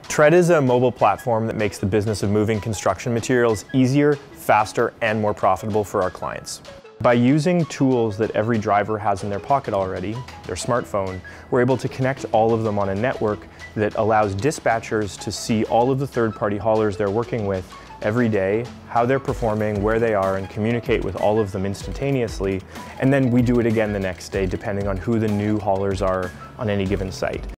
Tread is a mobile platform that makes the business of moving construction materials easier, faster, and more profitable for our clients. By using tools that every driver has in their pocket already, their smartphone, we're able to connect all of them on a network that allows dispatchers to see all of the third-party haulers they're working with every day, how they're performing, where they are, and communicate with all of them instantaneously. And then we do it again the next day, depending on who the new haulers are on any given site.